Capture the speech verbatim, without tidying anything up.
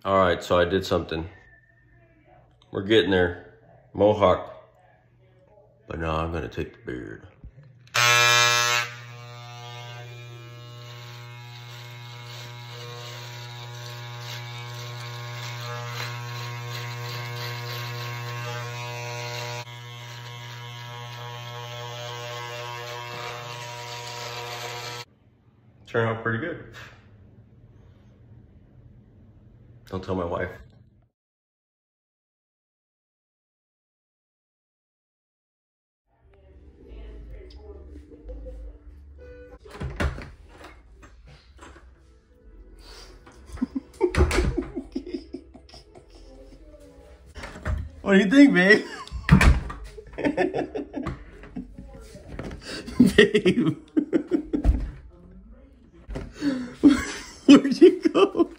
All right, so I did something. We're getting there. Mohawk. But now I'm gonna take the beard. Turned out pretty good. Don't tell my wife. What do you think, babe? Babe. Where'd you go?